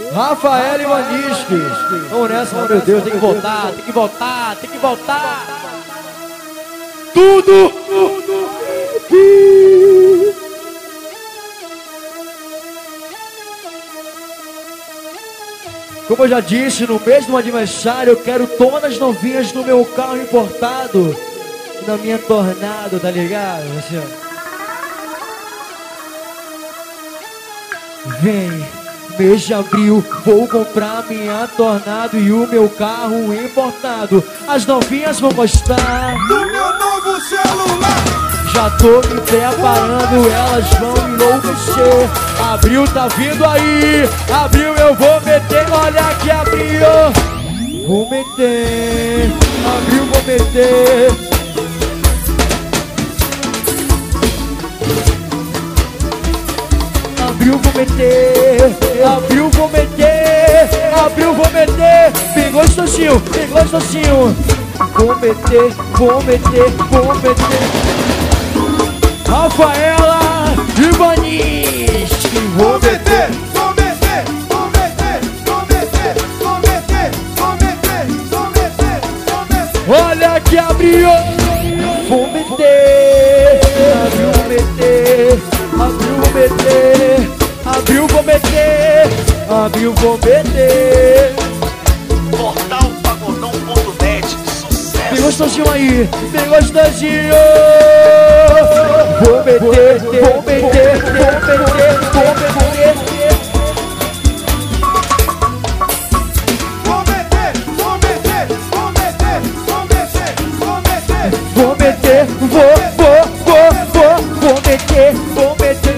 Rafael Ivanisque. Vamos nessa, meu Deus, tem que voltar, tem que voltar, tem que voltar. Tudo. Como eu já disse, no mesmo aniversário eu quero todas as novinhas no meu carro importado, na minha Tornado, tá ligado? Assim, ó. Vem, mês de abril, vou comprar minha Tornado e o meu carro importado. As novinhas vão gostar do meu novo celular. Já tô me preparando, elas vão enlouquecer. Abril tá vindo aí, abril eu vou meter, olha que abril. Vou meter, abril vou meter. Abril vou meter, abril vou meter, abril vou meter. Bem gostosinho, bem gostosinho. Vou meter, vou meter, vou meter. Rafaela Ivanisque. Vou meter, vou meter, vou meter, vou meter, vou meter, vou meter, vou meter, vou meter. Olha que abriu. Vou meter, abriu, vou meter, abriu, vou meter, abriu, vou meter, abriu, vou meter. Portal Pagodão.net, sucesso. Bem gostosinho aí, bem gostosinho. Vou meter, vou meter, vou meter, vou meter. Vou meter, vou meter, vou meter, vou meter, vou meter. Vou meter, vou meter, vou meter.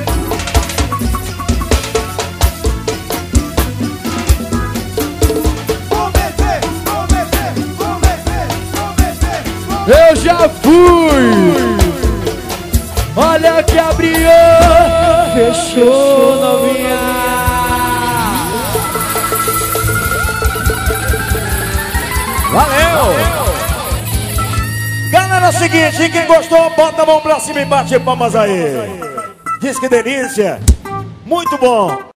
Vou meter, vou meter, vou meter, vou meter. Eu já fui. Olha que abriu. Fechou, novinha. Valeu! Galera, é o seguinte, quem gostou, bota a mão pra cima e bate palmas aí. Diz que delícia. Muito bom.